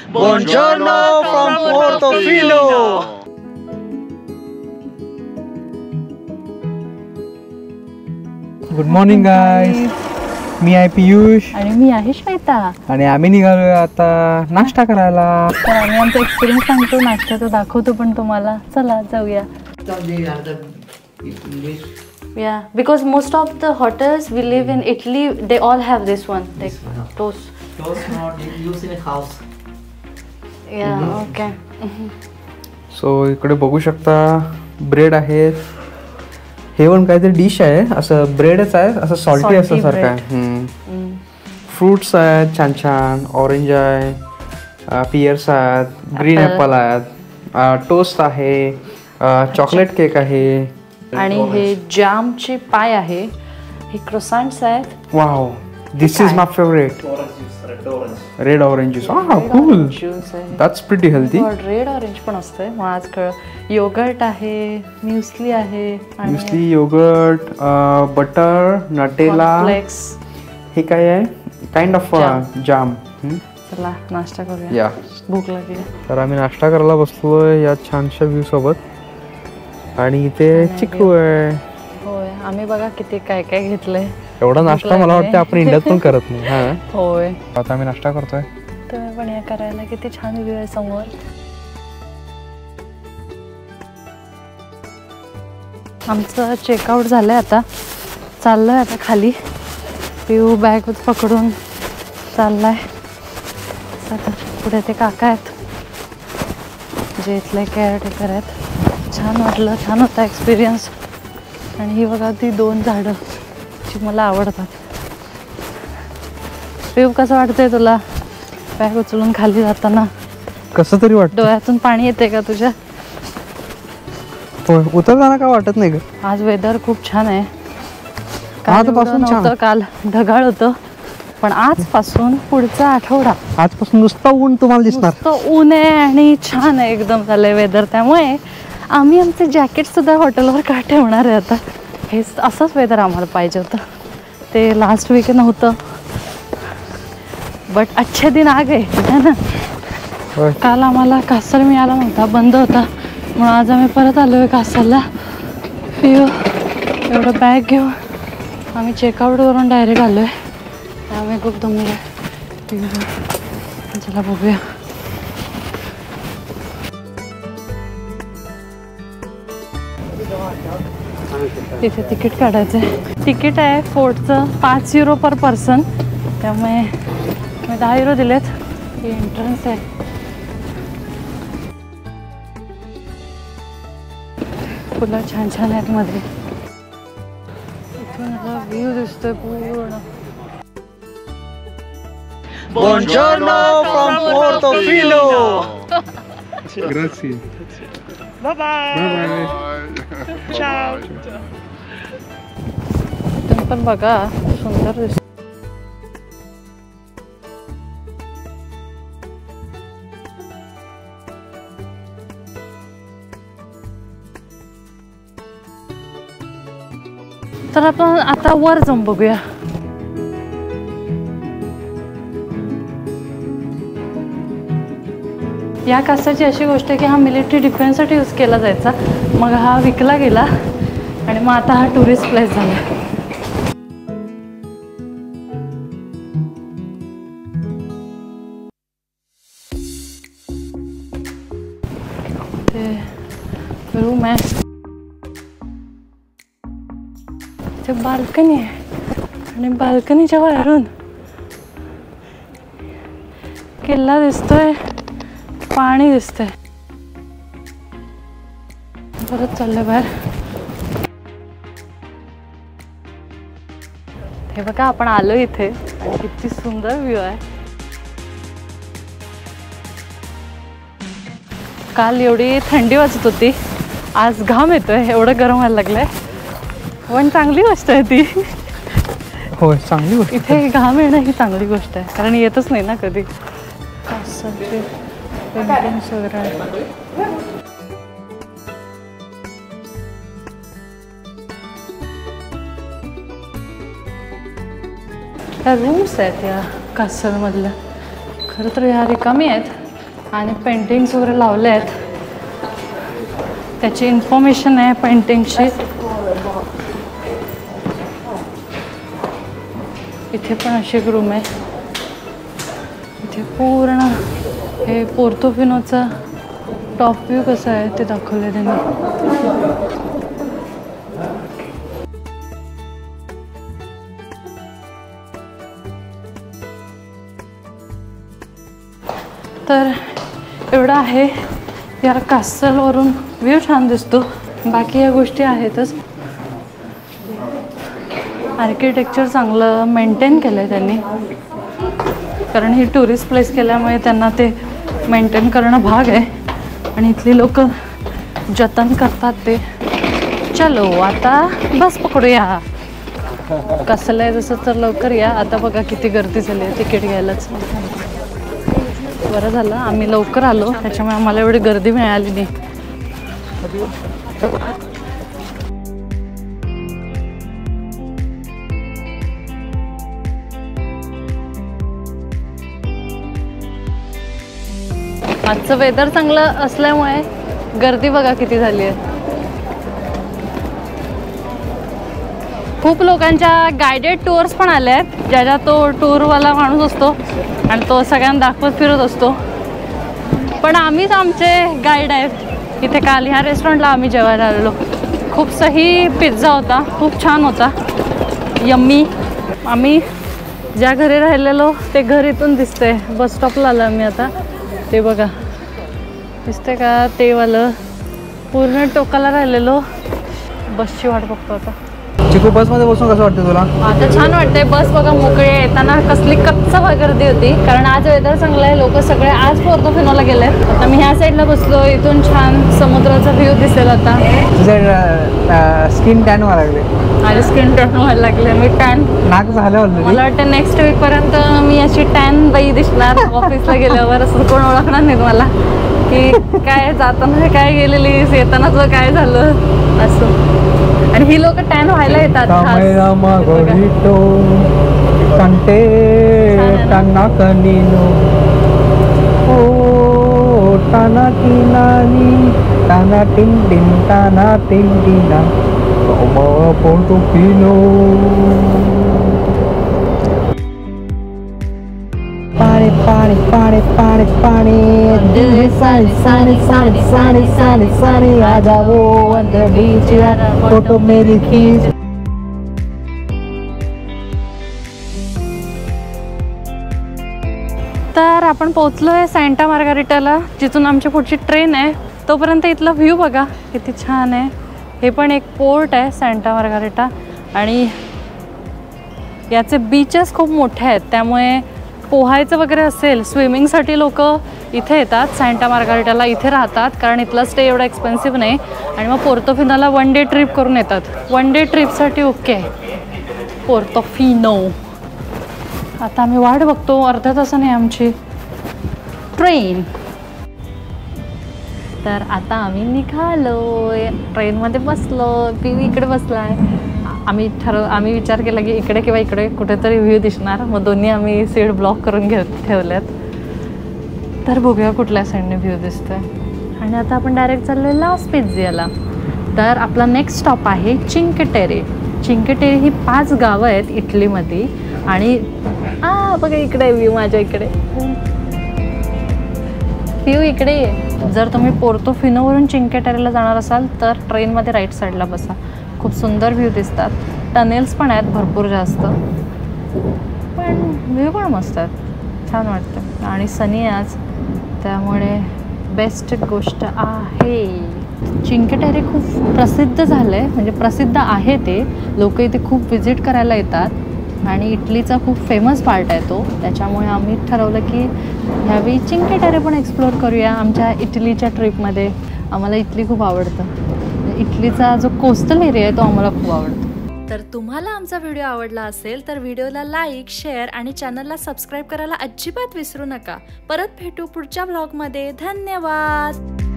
Buongiorno from Portofino. Good morning guys. मी आहे पियुष आणि मी आहे श्वेता. आणि आम्ही निघालोय आता नाश्ता करायला. तर आम्ही आमचा एक्सपिरियन्स सांगतो, नाश्त्याचा दाखवतो पण तुम्हाला. चला जाऊया. Yeah, because most of the hotels we live in Italy, they all have this one, like toast. Toast not used in a house. Yeah, okay. So इकडे बघू शकता ब्रेड आहे. हे पण काहीतरी डिश आहे, असं ब्रेडच आहे, असं सॉल्टी असल्यासारखं आहे. फ्रुट्स आहेत छान छान. ऑरेंज आहे, पियर्स आहेत, ग्रीन ॲपल आहेत, टोस्ट आहे, चॉकलेट केक आहे आणि हे जॅमचे पाय आहे. हे क्रोसंट्स आहेत. Wow, this is my favourite. Red orange juice. Cool. That's pretty healthy. Red orange पण असतंय. मग आज कळ. योगर्ट आहे, म्युस्ली आहे, म्युस्ली, योगर्ट, बटर, नटेला. हे काय आहे? Kind of jam. चला नाश्ता करूया. या, भूक लागली. तर आम्ही नाश्ता करायला बसलोय या छानशा व्ह्यू सोबत. आणि इथे चिकू आहे. होय, आम्ही बघा किती काय काय घेतलंय. एवढा नाश्ता मला वाटतं आपण इंडियात पण करत नाही. हा, होय. आता आम्ही नाश्ता करतोय. तुम्ही पण या करायला. किती छान व्ह्यू आहे समोर. आमचं चेकआउट झालंय. आता चाललोय आता खाली. पिऊ बॅग पकडून चाललाय. आता पुढे ते काका आहेत जे इथले केअरटेकर आहेत. छान वाटलं, छान होता एक्सपिरियन्स. आणि ही बघा ती 2 झाडं जी मला आवडतात. पिऊ कसं वाटतंय तुला बॅग उचलून खाली जाताना? कसं तरी वाटतं. डोळ्यातून पाणी येते का तुझ्या? उतरताना का वाटत नाही ग? आज वेदर खूप छान आहे. आजपासून नव्हतं, काल ढगाळ होतं. पण आजपासून पुढचा आठवडा आजपासून नुसतं ऊन तुम्हाला दिसणार. नुसतं ऊन आहे आणि छान आहे एकदम झालंय वेदर. त्यामुळे आम्ही आमचे जॅकेट सुद्धा हॉटेलवर का ठेवणार आहे आता. हे असंच वेदर आम्हाला पाहिजे होतं. ते लास्ट वीक नव्हतं, बट अच्छे दिन आ गए है ना. काल आम्हाला कासर मिळाला नव्हता, बंद होता. म्हणून आज आम्ही परत आलोय कासरला. पिऊ एवढं बॅग घेऊन आम्ही चेकआउट करून डायरेक्ट आलोय. त्यामुळे खूप दमलोय. पिऊ चला बघूया. तिथे तिकीट काढायचं आहे. तिकीट आहे फोर्टचं 5 युरो पर पर्सन. त्यामुळे मी 10 युरो दिलेत. ही एंट्रन्स आहे. फुलं छान छान आहेत मध्ये. इथून मला व्ह्यू दिसतोय पूर्ण. Buongiorno from Portofino. Grazie. Bye bye. Ciao. तुम्ही पण बघा, सुंदर दिसत. तर आपण आता वर जाऊन बघूया. या कासरची अशी गोष्ट आहे की हा मिलिटरी डिफेन्ससाठी यूज केला जायचा. मग हा विकला गेला आणि मग आता हा टुरिस्ट प्लेस झाला. ते रूम आहे. ते बाल्कनी आहे आणि बाल्कनीच्या बाहेरून किल्ला दिसतोय, पाणी दिसतंय. परत चाललंय बाहेर. हे बघा आपण आलो इथे आणि किती सुंदर व्ह्यू आहे. काल एवढी थंडी वाजत होती, आज घाम येतोय, एवढं गरम व्हायला लागलंय. पण चांगली गोष्ट आहे ती. होय, चांगली गोष्ट. इथे घाम येणं ही चांगली गोष्ट आहे, कारण येतच नाही ना कधी. पेंटिंग्स वगैरे आहे. ह्या रूम्स आहेत या कासलमधल्या. खरं तर ह्या रिकामी आहेत, आणि पेंटिंग्स वगैरे लावले आहेत, त्याची इन्फॉर्मेशन आहे पेंटिंगची. इथे पण अशी एक रूम आहे. इथे पूर्ण हे पोर्तोफिनोचा टॉप व्ह्यू कसा आहे ते दाखवले त्यांनी. तर एवढं आहे. या कासलवरून व्ह्यू छान दिसतो. बाकी या गोष्टी आहेतच. आर्किटेक्चर चांगलं मेंटेन केलं आहे त्यांनी, कारण ही टुरिस्ट प्लेस केल्यामुळे त्यांना ते मेंटेन करणं भाग आहे आणि इथली लोक जतन करतात ते. चलो आता बस पकडूया. कसलं आहे तसं तर लवकर या. आता बघा किती गर्दी झाली आहे तिकीट घ्यायलाच. बरं झालं आम्ही लवकर आलो, त्याच्यामुळे आम्हाला एवढी गर्दी मिळाली नाही. आजचं वेदर चांगलं असल्यामुळे गर्दी बघा किती झाली आहे. खूप लोकांच्या गायडेड टूर्स पण आल्या आहेत, ज्याच्यात तो टूरवाला माणूस असतो आणि तो सगळ्यांना दाखवत फिरत असतो. पण आम्हीच आमचे गाईड आहेत. इथे काल ह्या रेस्टॉरंटला आम्ही जेवायला आलेलो. खूप सही पिझ्झा होता, खूप छान होता, यम्मी. आम्ही ज्या घरी राहिलेलो ते घर इथून दिसतंय. बस स्टॉपला आलो आम्ही आता. ते बघा दिसते का ते वालं. पूर्ण टोकाला राहिलेलो. बसची वाट बघतो आता. चिकू बसमध्ये बसून कसं वाटतं तुला? आता छान वाटतंय. बस बघा मोकळी आहे. येताना कसली कच्च गर्दी होती, कारण आज वेदर चांगलं आहे. लोक सगळे आज पोर्तोफिनोला गेले. आता मी ह्या साईडला बसलो. इथून छान समुद्राचा व्ह्यू दिसेल. आता स्किन टॅन व्हायला लागले. माझी स्किन टॅन व्हायला लागले. मी टॅन नाक झालं ऑलरेडी. मला वाटतं नेक्स्ट वीकपर्यंत मी अशी टॅन बाई दिसणार. ऑफिसला गेल्यावर असं कोण ओळखणार नाही मला की काय जाताना काय गेलेलीस, येताना तुझं काय झालं असं. आणि ही लोक टॅन व्हायला येतात. पाणी पाणी पाणी पाणी sunny sunny sunny sunny sunny sunny आ जाओ अंदर बीच फोटो मेरी खींच. तर आपण पोहोचलोय सँटा मार्गारिटाला, जिथून आमची पुढची ट्रेन आहे. तोपर्यंत इथला व्ह्यू बघा किती छान आहे. हे पण एक पोर्ट आहे सँटा मार्गारिटा आणि याचे बीचेस खूप मोठे आहेत, त्यामुळे पोहायचं वगैरे असेल, स्विमिंगसाठी लोक इथे येतात सँटा मार्गारिटाला. इथे राहतात कारण इथला स्टे एवढा एक्सपेन्सिव्ह नाही. आणि मग पोर्तोफिनोला 1 डे ट्रिप करून येतात. 1 डे ट्रिपसाठी ओके पोर्तोफिनो. आता आम्ही वाट बघतो, अर्ध्या तासाने आमची ट्रेन. तर आता आम्ही निघालो, ट्रेनमध्ये बसलो. पिऊ इकडे बसला आहे. आम्ही विचार केला की इकडे किंवा इकडे कुठेतरी व्ह्यू दिसणार, मग दोन्ही आम्ही सीट ब्लॉक करून ठेवल्यात. तर बघूया कुठल्या साईडने व्ह्यू दिसतोय. आणि आता आपण डायरेक्ट चाललोय ला स्पेझियाला. तर आपला नेक्स्ट स्टॉप आहे चिंके टेरे. चिंके टेरे ही 5 गावं आहेत इटलीमध्ये. आणि बघा इकडे व्ह्यू, माझ्या इकडे व्ह्यू इकडे. जर तुम्ही पोर्तोफिनोवरून चिंके टेरेला जाणार असाल तर ट्रेनमध्ये राईट साईडला बसा. खूप सुंदर व्ह्यू दिसतात. टनेल्स पण आहेत भरपूर जास्त, पण व्ह्यू पण मस्त आहेत, छान वाटतं. आणि सनी आज, त्यामुळे बेस्ट गोष्ट आहे. चिंके टेरे खूप प्रसिद्ध झालं आहे, म्हणजे प्रसिद्ध आहे ते. लोक इथे खूप व्हिजिट करायला येतात आणि इटलीचा खूप फेमस पार्ट आहे तो. त्याच्यामुळे आम्ही ठरवलं की ह्यावेळी चिंके टेरे पण एक्सप्लोअर करूया आमच्या इटलीच्या ट्रिपमध्ये. आम्हाला इटली खूप आवडतं. इटलीचा जो कोस्टल एरिया आहे तो आम्हाला खूप आवडतो. तर तुम्हाला आमचा व्हिडिओ आवडला असेल तर व्हिडिओला लाईक, शेअर आणि चॅनलला सबस्क्राईब करायला अजिबात विसरू नका. परत भेटू पुढच्या ब्लॉगमध्ये. धन्यवाद.